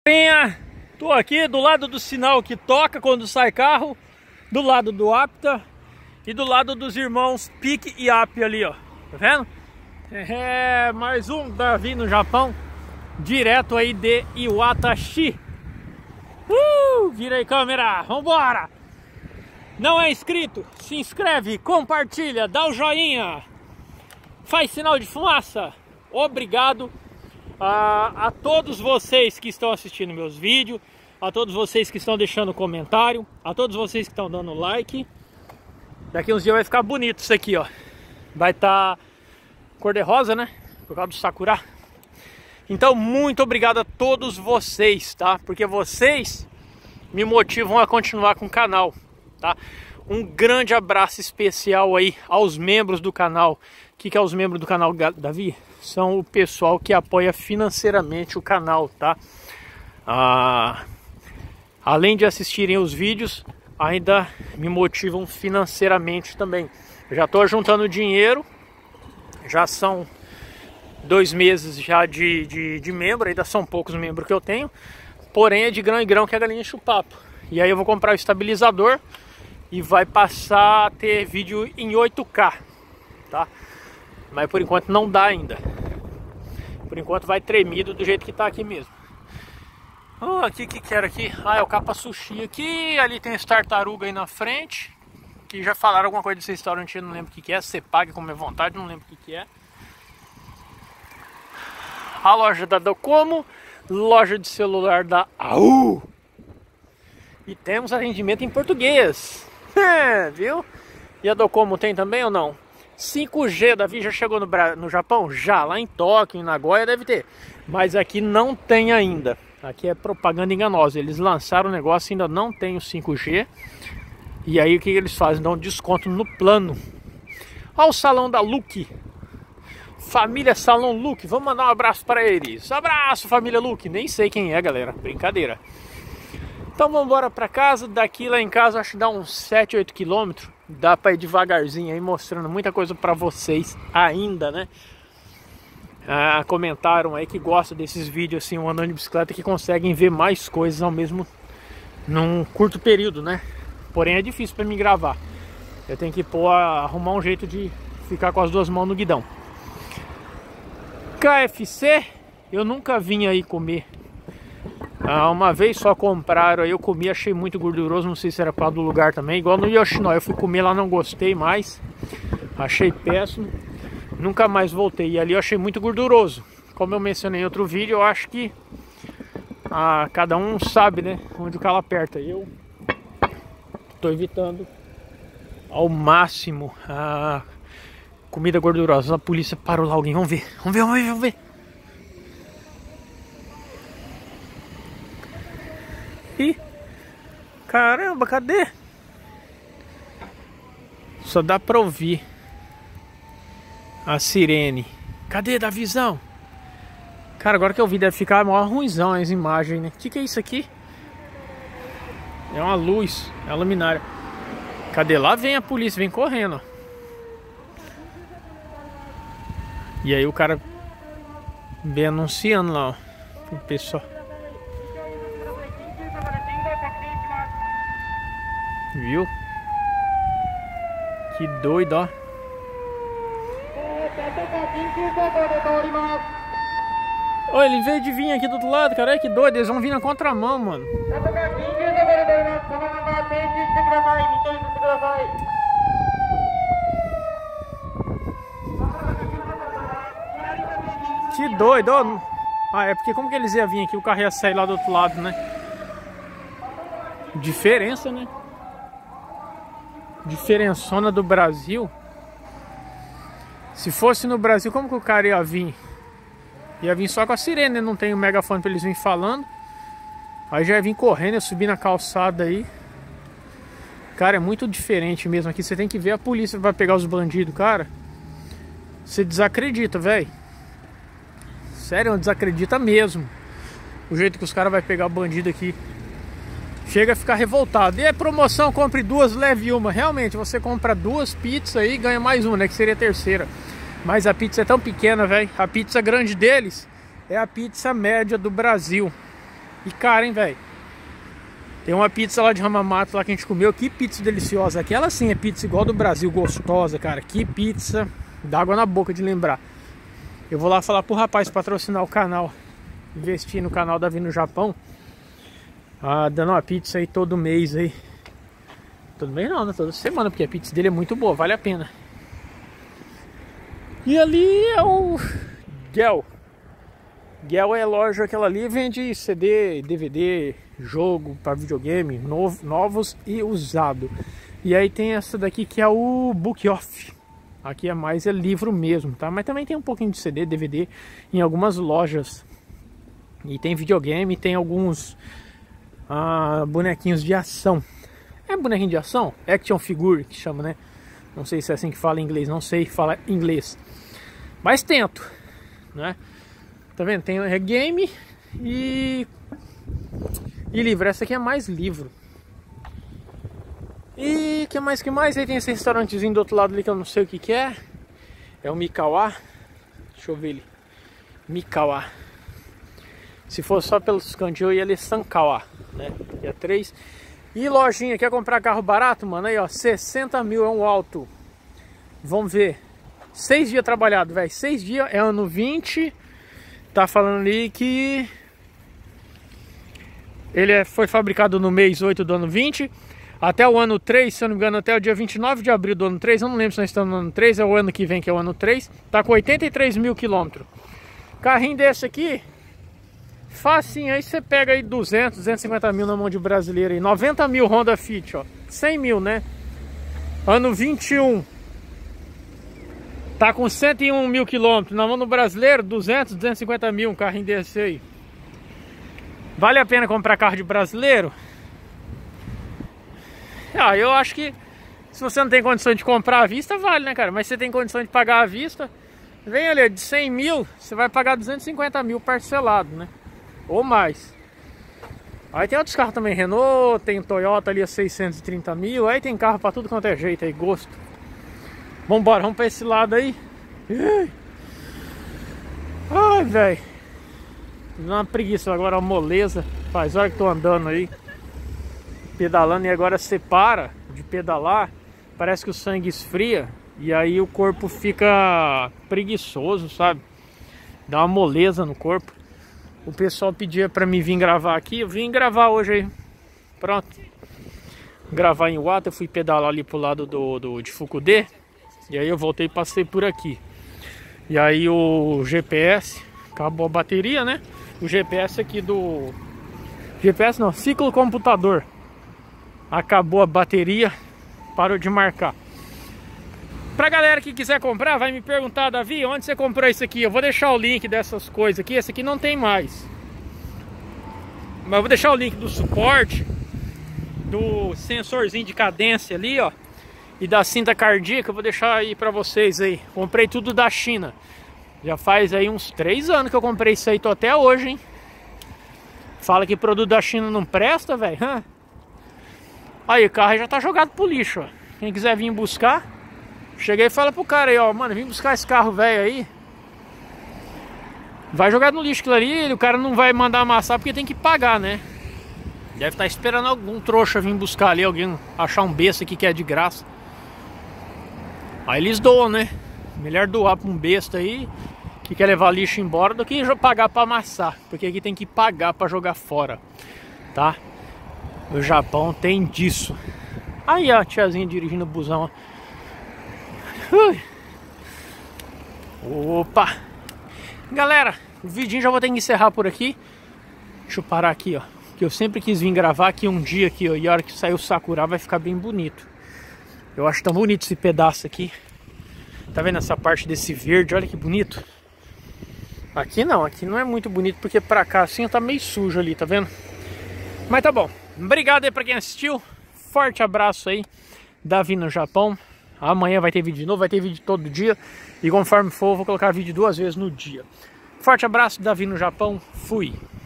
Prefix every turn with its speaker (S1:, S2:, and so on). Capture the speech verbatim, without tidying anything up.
S1: Tô aqui do lado do sinal que toca quando sai carro, do lado do Apta e do lado dos irmãos Pique e App ali, ó. Tá vendo? É mais um Davi no Japão, direto aí de Iwatashi. Uh, vira aí, câmera, vambora! Não é inscrito? Se inscreve, compartilha, dá o joinha, faz sinal de fumaça. Obrigado a, a todos vocês que estão assistindo meus vídeos, a todos vocês que estão deixando comentário, a todos vocês que estão dando like. Daqui uns dias vai ficar bonito isso aqui, ó. Vai estar tá cor de rosa, né? Por causa do sakura. Então, muito obrigado a todos vocês, tá? Porque vocês me motivam a continuar com o canal, tá? Um grande abraço especial aí aos membros do canal. O que, que é os membros do canal, Davi? São o pessoal que apoia financeiramente o canal, tá? Ah, além de assistirem os vídeos, ainda me motivam financeiramente também. Eu já estou juntando dinheiro, já são dois meses já de, de, de membro, ainda são poucos membros que eu tenho, porém é de grão em grão que a galinha enche o papo. E aí eu vou comprar o estabilizador e vai passar a ter vídeo em oito K, tá? Mas por enquanto não dá ainda. Por enquanto vai tremido do jeito que tá aqui mesmo. Oh, aqui que que era aqui? Ah, é o Capa Sushi aqui. Ali tem esse tartaruga aí na frente, que já falaram alguma coisa desse restaurante, eu não lembro o que que é. Você paga com minha vontade, não lembro o que que é. A loja da Docomo, loja de celular da A U. E temos atendimento em português. É, viu? E a Docomo tem também ou não? cinco G, Davi, já chegou no, no Japão? Já, lá em Tóquio, em Nagoya deve ter. Mas aqui não tem ainda. Aqui é propaganda enganosa. Eles lançaram o negócio e ainda não tem o cinco G. E aí o que eles fazem? Dão um desconto no plano. Olha o salão da Luke. Família Salão Luke. Vamos mandar um abraço para eles. Abraço, família Luke. Nem sei quem é, galera. Brincadeira. Então vamos embora para casa. Daqui lá em casa acho que dá uns sete, oito quilômetros. Dá para ir devagarzinho aí, mostrando muita coisa para vocês ainda, né? Ah, comentaram aí que gostam desses vídeos assim, andando de bicicleta, que conseguem ver mais coisas ao mesmo num curto período, né? Porém é difícil para mim gravar. Eu tenho que pôr, arrumar um jeito de ficar com as duas mãos no guidão. K F C, eu nunca vim aí comer. Ah, uma vez só compraram aí, eu comi, achei muito gorduroso, não sei se era para do lugar também, igual no Yoshinoya, eu fui comer lá, não gostei mais, achei péssimo, nunca mais voltei. E ali eu achei muito gorduroso. Como eu mencionei em outro vídeo, eu acho que ah, cada um sabe, né, onde o calo aperta. Eu tô evitando ao máximo a comida gordurosa. A polícia parou lá, alguém, vamos ver, vamos ver, vamos ver, vamos ver. Ih, caramba, cadê? Só dá pra ouvir a sirene. Cadê, da visão? Cara, agora que eu vi deve ficar maior ruimzão as imagens, né? O que que é isso aqui? É uma luz, é a luminária. Cadê? Lá vem a polícia, vem correndo, ó. E aí o cara vem anunciando lá, ó, pro pessoal. Viu? Que doido, ó. Olha, ele veio de vir aqui do outro lado, cara. Que doido, eles vão vir na contramão, mano. Que doido, ó. Ah, é porque como que eles iam vir aqui? O carro ia sair lá do outro lado, né? Diferença, né? Diferençona do Brasil. Se fosse no Brasil, como que o cara ia vir? Ia vir só com a sirene, né? Não tem o megafone pra eles virem falando. Aí já ia vir correndo, ia subir na calçada aí. Cara, é muito diferente mesmo. Aqui você tem que ver a polícia vai pegar os bandidos, cara. Você desacredita, velho. Sério, desacredita mesmo. O jeito que os caras vão pegar o bandido aqui. Chega a ficar revoltado. E a promoção, compre duas, leve uma. Realmente, você compra duas pizzas aí e ganha mais uma, né? Que seria a terceira. Mas a pizza é tão pequena, velho. A pizza grande deles é a pizza média do Brasil. E cara, hein, velho. Tem uma pizza lá de Hamamatsu lá que a gente comeu. Que pizza deliciosa. Aquela sim é pizza igual do Brasil, gostosa, cara. Que pizza. Dá água na boca de lembrar. Eu vou lá falar pro rapaz patrocinar o canal. Investir no canal Davi no Japão. Ah, dando uma pizza aí todo mês aí. Todo mês não, né? Toda semana, porque a pizza dele é muito boa, vale a pena. E ali é o Gel. Gel é loja, aquela ali vende C D, D V D, jogo para videogame, novo, novos e usado. E aí tem essa daqui que é o Book Off. Aqui é mais é livro mesmo, tá? Mas também tem um pouquinho de C D, D V D em algumas lojas. E tem videogame, tem alguns ah, bonequinhos de ação. É bonequinho de ação? Action figure que chama, né? Não sei se é assim que fala em inglês, não sei falar inglês. Mas tento, né? Tá vendo? Tem é game e... e livro. Essa aqui é mais livro. E que mais, que mais? Aí tem esse restaurantezinho do outro lado ali que eu não sei o que que é. É o Mikawa. Deixa eu ver ele. Mikawa. Se fosse só pelos cantos eu ia ler Sankawa, né? Que é três. E lojinha, quer comprar carro barato, mano? Aí, ó, sessenta mil é um alto. Vamos ver. Seis dias trabalhado, velho. Seis dias, é ano vinte. Tá falando ali que... ele é, foi fabricado no mês oito do ano vinte. Até o ano três, se eu não me engano, até o dia vinte e nove de abril do ano três. Eu não lembro se nós estamos no ano três, é o ano que vem que é o ano três. Tá com oitenta e três mil quilômetros. Carrinho desse aqui... facinho, aí você pega aí duzentos, duzentos e cinquenta mil na mão de brasileiro aí. noventa mil Honda Fit, ó. cem mil, né? Ano vinte e um. Tá com cento e um mil quilômetros. Na mão do brasileiro, duzentos, duzentos e cinquenta mil um carrinho desse aí. Vale a pena comprar carro de brasileiro? Ah, eu acho que se você não tem condição de comprar à vista, vale, né, cara? Mas se você tem condição de pagar à vista, vem ali, de cem mil, você vai pagar duzentos e cinquenta mil parcelado, né? Ou mais. Aí tem outros carros também, Renault, tem Toyota ali a seiscentos e trinta mil. Aí tem carro pra tudo quanto é jeito aí, gosto. Vambora, vamos pra esse lado aí. Ai, velho. Dá uma preguiça agora, uma moleza. Faz hora que tô andando aí, pedalando, e agora você para de pedalar, parece que o sangue esfria. E aí o corpo fica preguiçoso, sabe? Dá uma moleza no corpo. O pessoal pedia pra mim vir gravar aqui. Eu vim gravar hoje aí. Pronto. Gravar em Iwata. Eu fui pedalar ali pro lado do, do, de Fukude. E aí eu voltei e passei por aqui. E aí o G P S acabou a bateria, né? O G P S aqui do... G P S não, ciclo computador. Acabou a bateria. Parou de marcar. Pra galera que quiser comprar, vai me perguntar: Davi, onde você comprou isso aqui? Eu vou deixar o link dessas coisas aqui. Esse aqui não tem mais, mas eu vou deixar o link do suporte, do sensorzinho de cadência ali, ó, e da cinta cardíaca. Eu vou deixar aí pra vocês aí. Comprei tudo da China. Já faz aí uns três anos que eu comprei isso aí. Tô até hoje, hein? Fala que produto da China não presta, velho. Aí o carro já tá jogado pro lixo, ó. Quem quiser vir buscar, cheguei e fala pro cara aí, ó, mano, vim buscar esse carro velho aí. Vai jogar no lixo aquilo ali, o cara não vai mandar amassar porque tem que pagar, né? Deve estar esperando algum trouxa vir buscar ali, alguém achar um besta aqui que é de graça. Aí eles doam, né? Melhor doar pra um besta aí que quer levar lixo embora do que pagar pra amassar, porque aqui tem que pagar pra jogar fora, tá? O Japão tem disso. Aí ó, a tiazinha dirigindo o busão, ó. Ui. Opa! Galera, o vidinho já vou ter que encerrar por aqui. Deixa eu parar aqui, ó, que eu sempre quis vir gravar aqui um dia aqui, ó, e a hora que sair o Sakura vai ficar bem bonito. Eu acho tão bonito esse pedaço aqui. Tá vendo essa parte desse verde? Olha que bonito. Aqui não, aqui não é muito bonito, porque pra cá assim tá meio sujo ali, tá vendo? Mas tá bom. Obrigado aí pra quem assistiu. Forte abraço aí. Davi no Japão. Amanhã vai ter vídeo de novo, vai ter vídeo todo dia. E conforme for, eu vou colocar vídeo duas vezes no dia. Forte abraço, Davi no Japão. Fui.